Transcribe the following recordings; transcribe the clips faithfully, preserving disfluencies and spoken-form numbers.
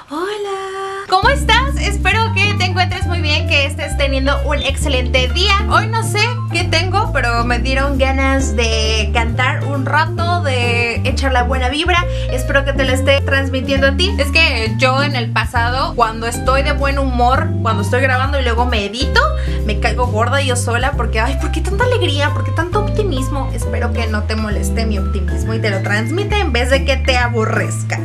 Hola, ¿cómo estás? Espero que te encuentres muy bien, que estés teniendo un excelente día. Hoy no sé qué tengo, pero me dieron ganas de cantar un rato, de echar la buena vibra. Espero que te lo esté transmitiendo a ti. Es que yo en el pasado, cuando estoy de buen humor, cuando estoy grabando y luego me edito, me caigo gorda yo sola porque, ay, ¿por qué tanta alegría? ¿Por qué tanto optimismo? Espero que no te moleste mi optimismo y te lo transmite en vez de que te aborrezca.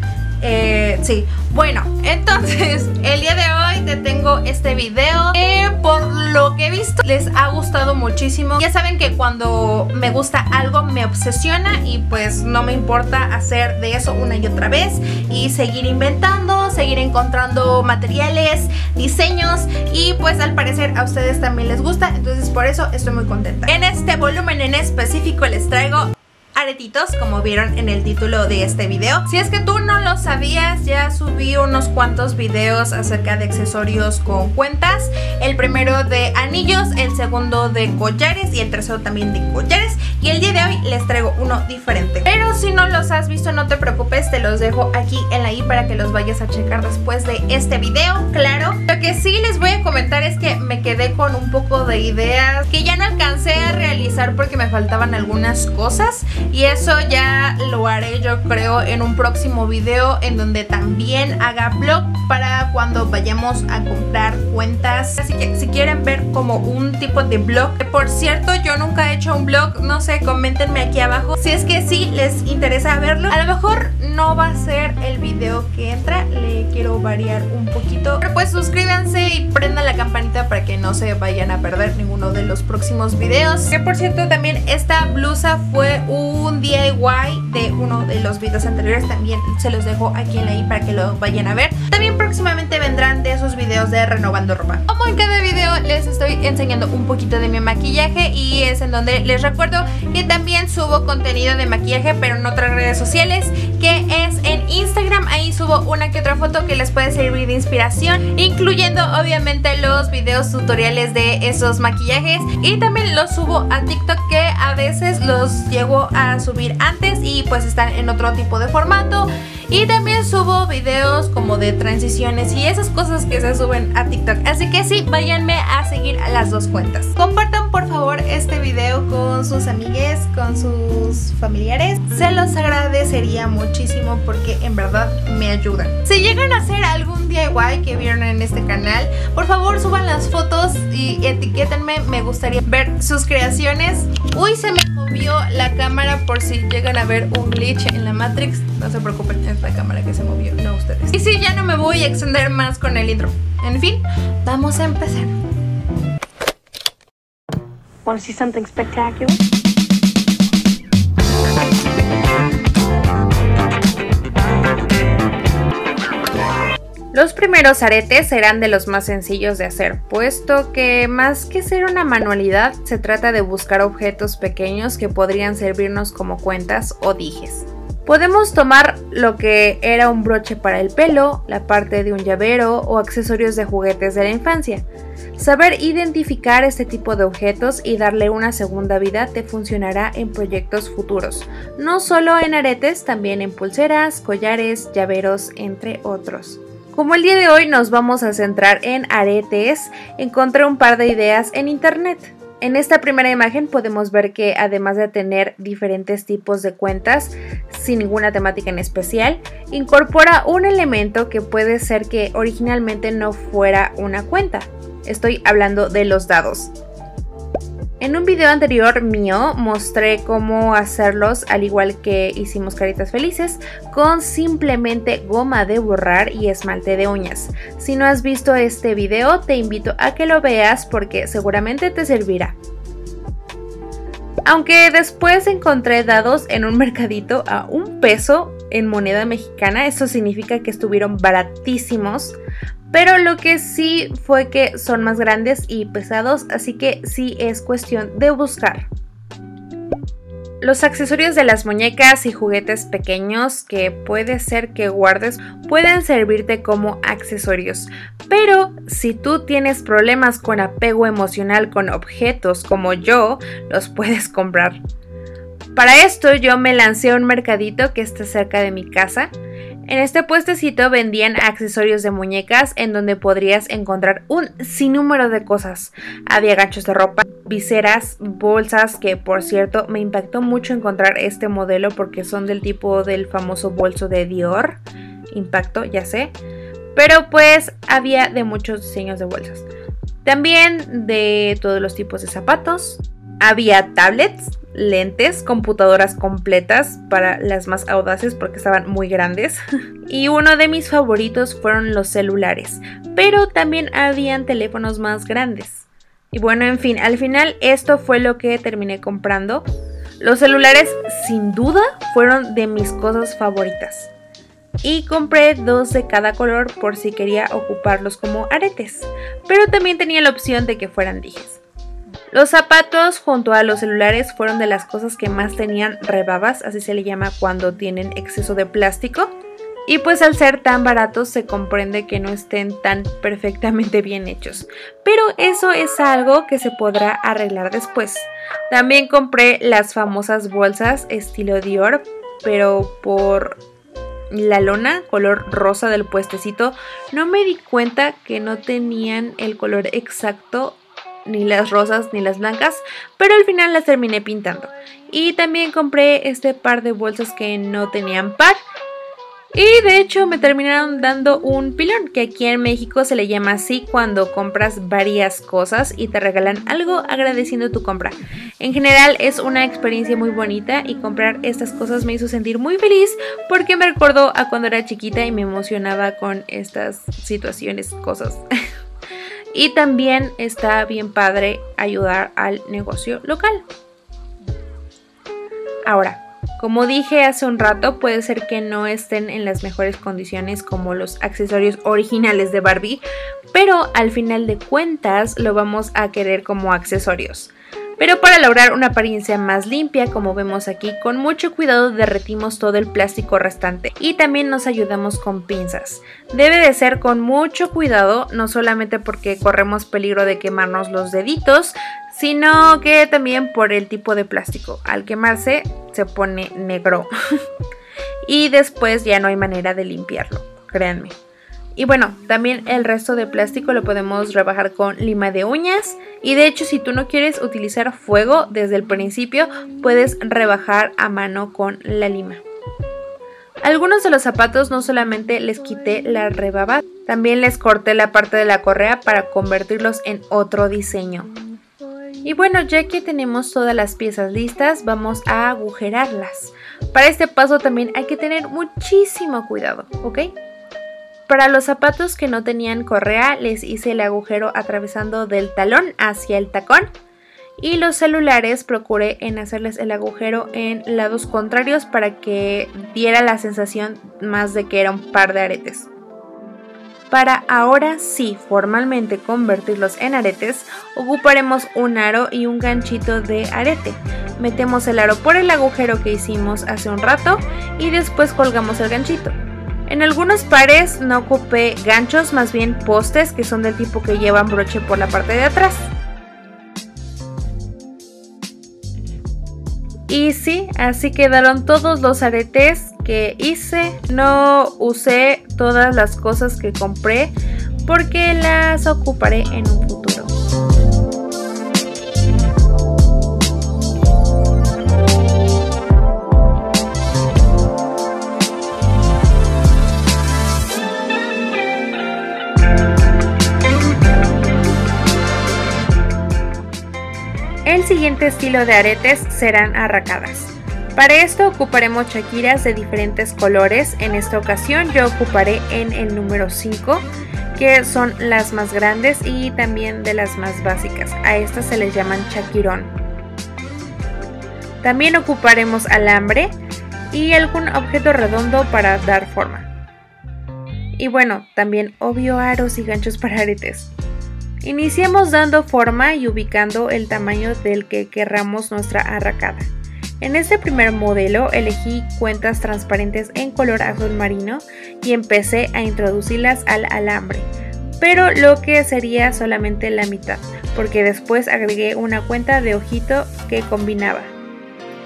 Eh, sí, bueno, entonces el día de hoy te tengo este video que por lo que he visto les ha gustado muchísimo. Ya saben que cuando me gusta algo me obsesiona y pues no me importa hacer de eso una y otra vez y seguir inventando, seguir encontrando materiales, diseños y pues al parecer a ustedes también les gusta, entonces por eso estoy muy contenta. En este volumen en específico les traigo aretitos, como vieron en el título de este video. Si es que tú no lo sabías, ya subí unos cuantos videos acerca de accesorios con cuentas. El primero de anillos, el segundo de collares y el tercero también de collares. Y el día de hoy les traigo uno diferente. Pero si no los has visto, no te preocupes, te los dejo aquí en la i para que los vayas a checar después de este video. Claro, lo que sí les voy a comentar es que me quedé con un poco de ideas que ya no alcancé a realizar porque me faltaban algunas cosas. Y eso ya lo haré yo creo en un próximo video en donde también haga vlog para cuando vayamos a comprar cuentas. Así que si quieren ver como un tipo de vlog, por cierto yo nunca he hecho un vlog, no sé, coméntenme aquí abajo si es que sí les interesa verlo. A lo mejor no va a ser el video que entra, le quiero variar un poquito, pero pues suscríbanse y prendan la campanita para que no se vayan a perder ninguno de los próximos videos. Que por cierto también esta blusa fue un un D I Y de uno de los videos anteriores, también se los dejo aquí en la i para que lo vayan a ver. También próximamente vendrán de esos videos de renovando ropa. Como en cada video les estoy enseñando un poquito de mi maquillaje y es en donde les recuerdo que también subo contenido de maquillaje pero en otras redes sociales, que es en Instagram. Ahí subo una que otra foto que les puede servir de inspiración, incluyendo obviamente los videos tutoriales de esos maquillajes, y también los subo a TikTok, que a veces los llego a subir antes y pues están en otro tipo de formato. Y también subo videos como de transiciones y esas cosas que se suben a TikTok. Así que sí, váyanme a seguir a las dos cuentas. Compartan por favor este video con sus amigues, con sus familiares. Se los agradecería muchísimo porque en verdad me ayudan. Si llegan a hacer algún D I Y que vieron en este canal, por favor suban las fotos y etiquétenme. Me gustaría ver sus creaciones. Uy, se me movió la cámara por si llegan a ver un glitch en la Matrix. No se preocupen, es la cámara que se movió, no ustedes. Y sí, ya no me voy a extender más con el intro. En fin, vamos a empezar. Want to see something spectacular? Los primeros aretes serán de los más sencillos de hacer, puesto que más que ser una manualidad, se trata de buscar objetos pequeños que podrían servirnos como cuentas o dijes. Podemos tomar lo que era un broche para el pelo, la parte de un llavero o accesorios de juguetes de la infancia. Saber identificar este tipo de objetos y darle una segunda vida te funcionará en proyectos futuros, no solo en aretes, también en pulseras, collares, llaveros, entre otros. Como el día de hoy nos vamos a centrar en aretes, encontré un par de ideas en internet. En esta primera imagen podemos ver que además de tener diferentes tipos de cuentas sin ninguna temática en especial, incorpora un elemento que puede ser que originalmente no fuera una cuenta. Estoy hablando de los dados. En un video anterior mío mostré cómo hacerlos, al igual que hicimos caritas felices, con simplemente goma de borrar y esmalte de uñas. Si no has visto este video, te invito a que lo veas porque seguramente te servirá. Aunque después encontré dados en un mercadito a un peso en moneda mexicana, eso significa que estuvieron baratísimos. Pero lo que sí fue que son más grandes y pesados, así que sí es cuestión de buscar. Los accesorios de las muñecas y juguetes pequeños que puede ser que guardes pueden servirte como accesorios, pero si tú tienes problemas con apego emocional con objetos como yo, los puedes comprar. Para esto yo me lancé a un mercadito que está cerca de mi casa. En este puestecito vendían accesorios de muñecas en donde podrías encontrar un sinnúmero de cosas. Había ganchos de ropa, viseras, bolsas, que por cierto me impactó mucho encontrar este modelo porque son del tipo del famoso bolso de Dior. Impacto, ya sé. Pero pues había de muchos diseños de bolsas. También de todos los tipos de zapatos. Había tablets, lentes, computadoras completas para las más audaces porque estaban muy grandes. Y uno de mis favoritos fueron los celulares, pero también habían teléfonos más grandes. Y bueno, en fin, al final esto fue lo que terminé comprando. Los celulares sin duda fueron de mis cosas favoritas. Y compré dos de cada color por si quería ocuparlos como aretes, pero también tenía la opción de que fueran dijes. Los zapatos junto a los celulares fueron de las cosas que más tenían rebabas, así se le llama cuando tienen exceso de plástico. Y pues al ser tan baratos se comprende que no estén tan perfectamente bien hechos. Pero eso es algo que se podrá arreglar después. También compré las famosas bolsas estilo Dior, pero por la lona color rosa del puestecito no me di cuenta que no tenían el color exacto, ni las rosas ni las blancas, pero al final las terminé pintando. Y también compré este par de bolsas que no tenían par y de hecho me terminaron dando un pilón, que aquí en México se le llama así cuando compras varias cosas y te regalan algo agradeciendo tu compra. En general es una experiencia muy bonita y comprar estas cosas me hizo sentir muy feliz porque me recordó a cuando era chiquita y me emocionaba con estas situaciones, cosas. Y también está bien padre ayudar al negocio local. Ahora, como dije hace un rato, puede ser que no estén en las mejores condiciones como los accesorios originales de Barbie, pero al final de cuentas lo vamos a querer como accesorios. Pero para lograr una apariencia más limpia, como vemos aquí, con mucho cuidado derretimos todo el plástico restante y también nos ayudamos con pinzas. Debe de ser con mucho cuidado, no solamente porque corremos peligro de quemarnos los deditos, sino que también por el tipo de plástico. Al quemarse se pone negro y después ya no hay manera de limpiarlo, créanme. Y bueno, también el resto de plástico lo podemos rebajar con lima de uñas. Y de hecho, si tú no quieres utilizar fuego desde el principio, puedes rebajar a mano con la lima. Algunos de los zapatos no solamente les quité la rebaba, también les corté la parte de la correa para convertirlos en otro diseño. Y bueno, ya que tenemos todas las piezas listas, vamos a agujerarlas. Para este paso también hay que tener muchísimo cuidado, ¿ok? Para los zapatos que no tenían correa les hice el agujero atravesando del talón hacia el tacón. Y los celulares procuré en hacerles el agujero en lados contrarios para que diera la sensación más de que era un par de aretes. Para ahora sí formalmente convertirlos en aretes, ocuparemos un aro y un ganchito de arete. Metemos el aro por el agujero que hicimos hace un rato y después colgamos el ganchito. En algunos pares no ocupé ganchos, más bien postes que son del tipo que llevan broche por la parte de atrás. Y sí, así quedaron todos los aretes que hice. No usé todas las cosas que compré porque las ocuparé en un futuro. El siguiente estilo de aretes serán arracadas. Para esto ocuparemos chaquiras de diferentes colores. En esta ocasión yo ocuparé en el número cinco, que son las más grandes y también de las más básicas. A estas se les llaman chaquirón. También ocuparemos alambre y algún objeto redondo para dar forma. Y bueno, también obvio aros y ganchos para aretes. Iniciamos dando forma y ubicando el tamaño del que querramos nuestra arracada. En este primer modelo elegí cuentas transparentes en color azul marino y empecé a introducirlas al alambre, pero lo que sería solamente la mitad, porque después agregué una cuenta de ojito que combinaba.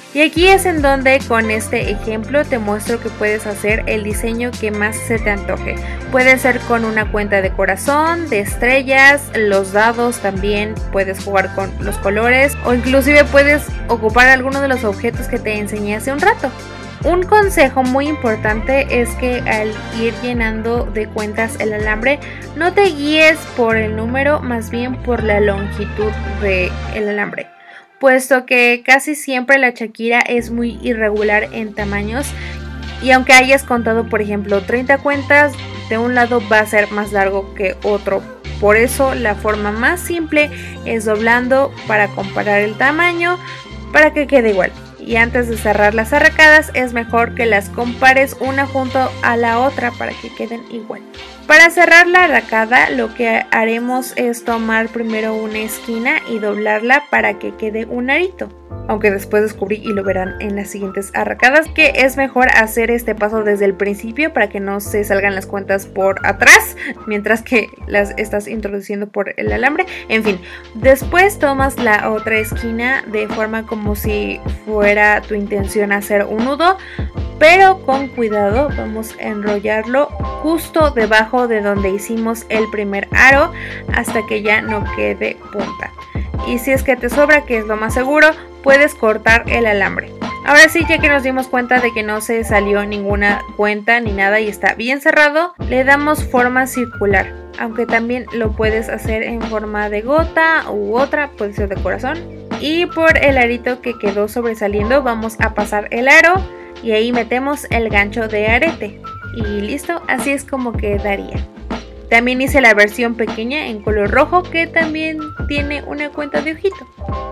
Y aquí es en donde con este ejemplo te muestro que puedes hacer el diseño que más se te antoje. Puede ser con una cuenta de corazón, de estrellas, los dados también, puedes jugar con los colores o inclusive puedes ocupar alguno de los objetos que te enseñé hace un rato. Un consejo muy importante es que al ir llenando de cuentas el alambre no te guíes por el número, más bien por la longitud del alambre, puesto que casi siempre la Shakira es muy irregular en tamaños y aunque hayas contado por ejemplo treinta cuentas, de un lado va a ser más largo que otro. Por eso la forma más simple es doblando para comparar el tamaño para que quede igual. Y antes de cerrar las arracadas es mejor que las compares una junto a la otra para que queden igual. Para cerrar la arracada lo que haremos es tomar primero una esquina y doblarla para que quede un arito. Aunque después descubrí, y lo verán en las siguientes arracadas, que es mejor hacer este paso desde el principio para que no se salgan las cuentas por atrás mientras que las estás introduciendo por el alambre. En fin, después tomas la otra esquina de forma como si fuera tu intención hacer un nudo, pero con cuidado vamos a enrollarlo justo debajo de donde hicimos el primer aro hasta que ya no quede punta. Y si es que te sobra, que es lo más seguro, puedes cortar el alambre. Ahora sí, ya que nos dimos cuenta de que no se salió ninguna cuenta ni nada y está bien cerrado, le damos forma circular, aunque también lo puedes hacer en forma de gota u otra, puede ser de corazón. Y por el arito que quedó sobresaliendo vamos a pasar el aro y ahí metemos el gancho de arete y listo, así es como quedaría. También hice la versión pequeña en color rojo que también tiene una cuenta de ojito.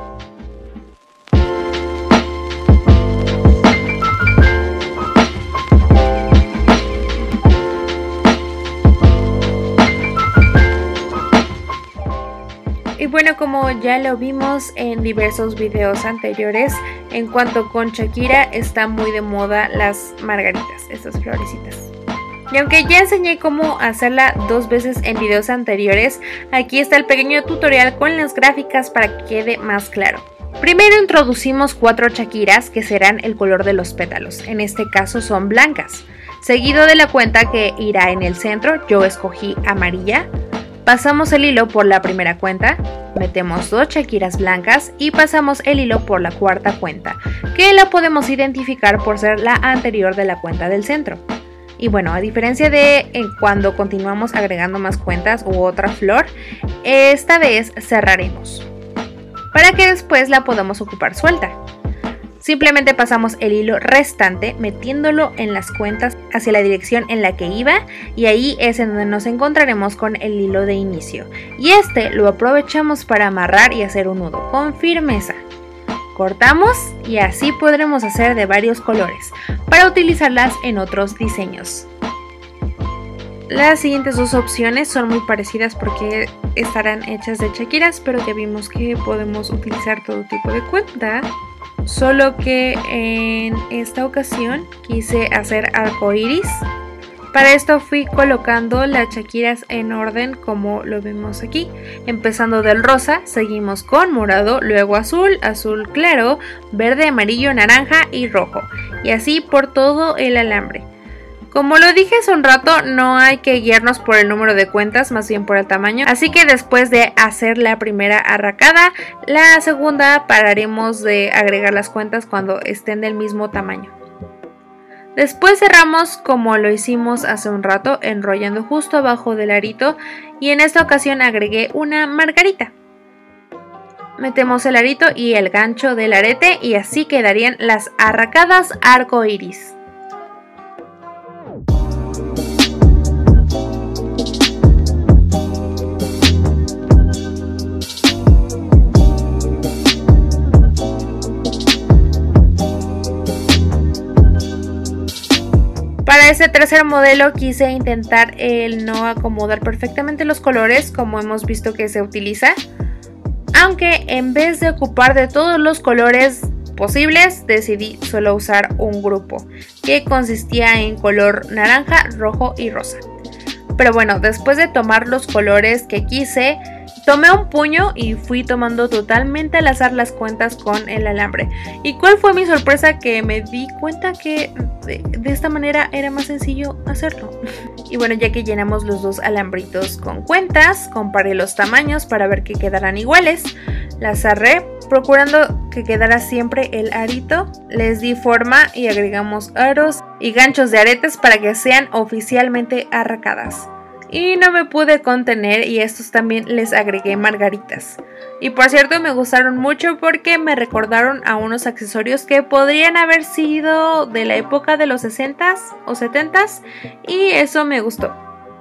Y bueno, como ya lo vimos en diversos videos anteriores, en cuanto con Shakira está muy de moda las margaritas, estas florecitas. Y aunque ya enseñé cómo hacerla dos veces en videos anteriores, aquí está el pequeño tutorial con las gráficas para que quede más claro. Primero introducimos cuatro Shakiras que serán el color de los pétalos, en este caso son blancas. Seguido de la cuenta que irá en el centro, yo escogí amarilla. Pasamos el hilo por la primera cuenta, metemos dos Shakiras blancas y pasamos el hilo por la cuarta cuenta, que la podemos identificar por ser la anterior de la cuenta del centro. Y bueno, a diferencia de en cuando continuamos agregando más cuentas u otra flor, esta vez cerraremos para que después la podamos ocupar suelta. Simplemente pasamos el hilo restante metiéndolo en las cuentas hacia la dirección en la que iba y ahí es en donde nos encontraremos con el hilo de inicio. Y este lo aprovechamos para amarrar y hacer un nudo con firmeza. Cortamos y así podremos hacer de varios colores para utilizarlas en otros diseños. Las siguientes dos opciones son muy parecidas porque estarán hechas de Shakiras, pero ya vimos que podemos utilizar todo tipo de cuenta. Solo que en esta ocasión quise hacer arcoiris. Para esto fui colocando las Shakiras en orden como lo vemos aquí. Empezando del rosa, seguimos con morado, luego azul, azul claro, verde, amarillo, naranja y rojo. Y así por todo el alambre. Como lo dije hace un rato, no hay que guiarnos por el número de cuentas, más bien por el tamaño. Así que después de hacer la primera arracada, la segunda pararemos de agregar las cuentas cuando estén del mismo tamaño. Después cerramos como lo hicimos hace un rato, enrollando justo abajo del arito y en esta ocasión agregué una margarita. Metemos el arito y el gancho del arete y así quedarían las arracadas arcoiris. Para este tercer modelo quise intentar el no acomodar perfectamente los colores como hemos visto que se utiliza, aunque en vez de ocupar de todos los colores posibles decidí solo usar un grupo que consistía en color naranja, rojo y rosa. Pero bueno, después de tomar los colores que quise, Tomé un puño y fui tomando totalmente al azar las cuentas con el alambre. ¿Y cuál fue mi sorpresa? Que me di cuenta que de, de esta manera era más sencillo hacerlo. Y bueno, ya que llenamos los dos alambritos con cuentas, comparé los tamaños para ver que quedaran iguales. Las cerré, procurando que quedara siempre el arito. Les di forma y agregamos aros y ganchos de aretes para que sean oficialmente arracadas. Y no me pude contener y estos también les agregué margaritas. Y por cierto me gustaron mucho porque me recordaron a unos accesorios que podrían haber sido de la época de los sesentas o setentas y eso me gustó.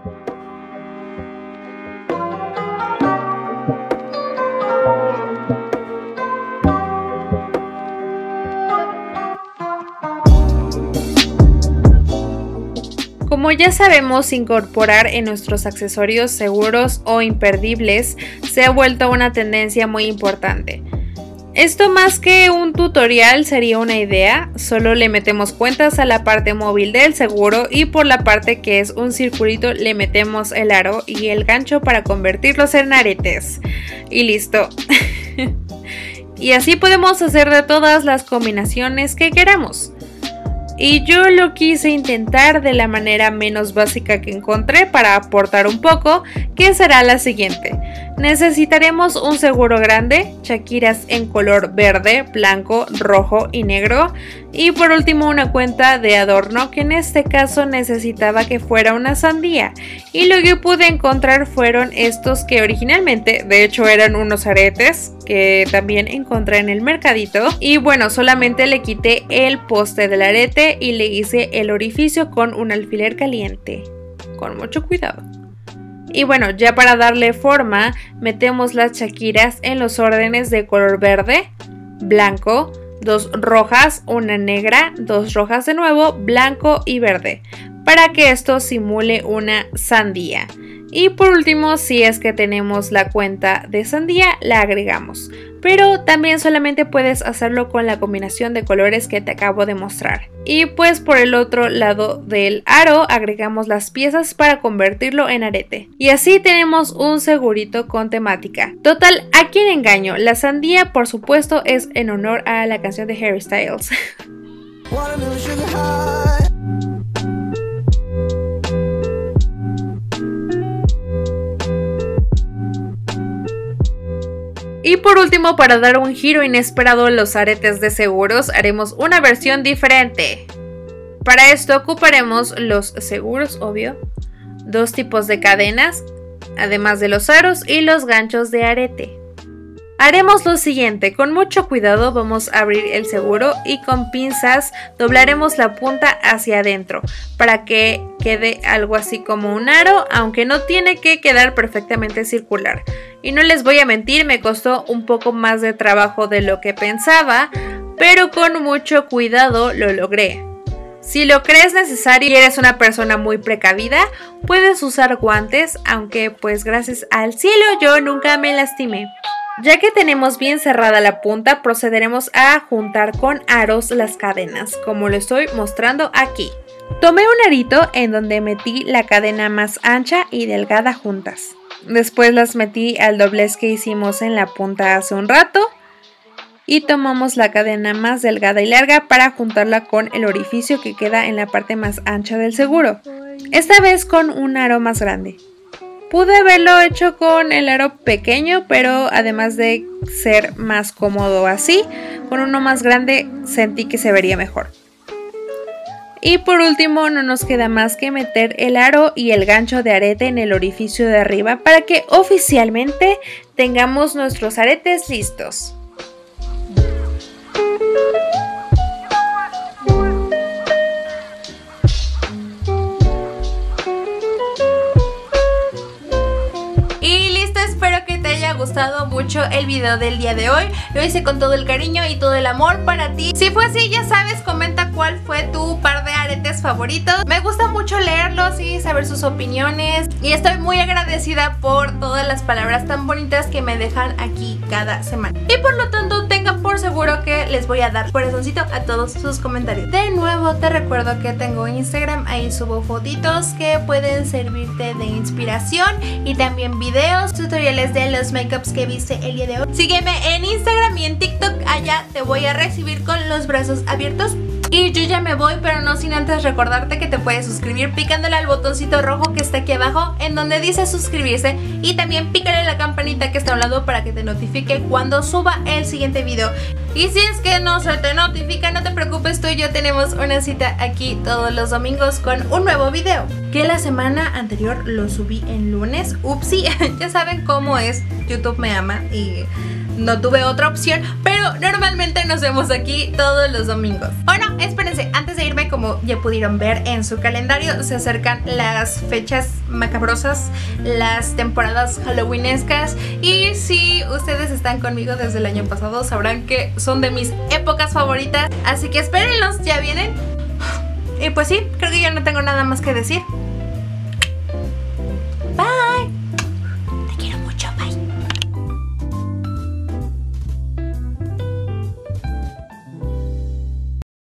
Como ya sabemos, incorporar en nuestros accesorios seguros o imperdibles se ha vuelto una tendencia muy importante. Esto más que un tutorial sería una idea, solo le metemos cuentas a la parte móvil del seguro y por la parte que es un circulito le metemos el aro y el gancho para convertirlos en aretes. Y listo. Y así podemos hacer de todas las combinaciones que queramos. Y yo lo quise intentar de la manera menos básica que encontré para aportar un poco, que será la siguiente. Necesitaremos un seguro grande, chaquiras en color verde, blanco, rojo y negro. Y por último una cuenta de adorno, que en este caso necesitaba que fuera una sandía. Y lo que pude encontrar fueron estos que originalmente de hecho eran unos aretes, que también encontré en el mercadito. Y bueno, solamente le quité el poste del arete y le hice el orificio con un alfiler caliente. Con mucho cuidado. Y bueno, ya para darle forma, metemos las chaquiras en los órdenes de color verde, blanco, dos rojas, una negra, dos rojas de nuevo, blanco y verde, para que esto simule una sandía. Y por último, si es que tenemos la cuenta de sandía, la agregamos. Pero también solamente puedes hacerlo con la combinación de colores que te acabo de mostrar. Y pues por el otro lado del aro agregamos las piezas para convertirlo en arete. Y así tenemos un segurito con temática. Total, ¿a quién engaño? La sandía, por supuesto, es en honor a la canción de Harry Styles. Y por último, para dar un giro inesperado a los aretes de seguros, haremos una versión diferente. Para esto ocuparemos los seguros, obvio, dos tipos de cadenas, además de los aros y los ganchos de arete. Haremos lo siguiente, con mucho cuidado vamos a abrir el seguro y con pinzas doblaremos la punta hacia adentro para que quede algo así como un aro, aunque no tiene que quedar perfectamente circular. Y no les voy a mentir, me costó un poco más de trabajo de lo que pensaba, pero con mucho cuidado lo logré. Si lo crees necesario y eres una persona muy precavida, puedes usar guantes, aunque pues gracias al cielo yo nunca me lastimé. Ya que tenemos bien cerrada la punta, procederemos a juntar con aros las cadenas, como lo estoy mostrando aquí. Tomé un arito en donde metí la cadena más ancha y delgada juntas. Después las metí al doblez que hicimos en la punta hace un rato. Y tomamos la cadena más delgada y larga para juntarla con el orificio que queda en la parte más ancha del seguro. Esta vez con un aro más grande. Pude haberlo hecho con el aro pequeño, pero además de ser más cómodo así, con uno más grande sentí que se vería mejor. Y por último no nos queda más que meter el aro y el gancho de arete en el orificio de arriba para que oficialmente tengamos nuestros aretes listos. gustado mucho el video del día de hoy. Lo hice con todo el cariño y todo el amor para ti. Si fue así, ya sabes, comenta cuál fue tu par de aretes favoritos. Me gusta mucho leerlos y saber sus opiniones, y estoy muy agradecida por todas las palabras tan bonitas que me dejan aquí cada semana. Y por lo tanto, tengan por seguro que les voy a dar corazoncito a todos sus comentarios. De nuevo te recuerdo que tengo Instagram, ahí subo fotitos que pueden servirte de inspiración y también videos, tutoriales de los makeups que viste el día de hoy. Sígueme en Instagram y en TikTok, allá te voy a recibir con los brazos abiertos. Y yo ya me voy, pero no sin antes recordarte que te puedes suscribir picándole al botoncito rojo que está aquí abajo en donde dice suscribirse, y también pícale la campanita que está a un lado para que te notifique cuando suba el siguiente video. Y si es que no se te notifica, no te preocupes, tú y yo tenemos una cita aquí todos los domingos con un nuevo video, que la semana anterior lo subí en lunes. Upsi, ya saben cómo es, YouTube me ama y no tuve otra opción, pero normalmente nos vemos aquí todos los domingos. Oh no, espérense, antes de irme, como ya pudieron ver en su calendario, se acercan las fechas macabrosas, las temporadas halloweenescas, y si ustedes están conmigo desde el año pasado sabrán que son de mis épocas favoritas, así que espérenlos, ya vienen. Y pues sí, creo que ya no tengo nada más que decir.